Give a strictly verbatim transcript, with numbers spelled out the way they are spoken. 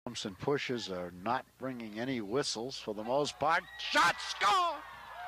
Bumps and pushes are not bringing any whistles for the most part. Shot, score!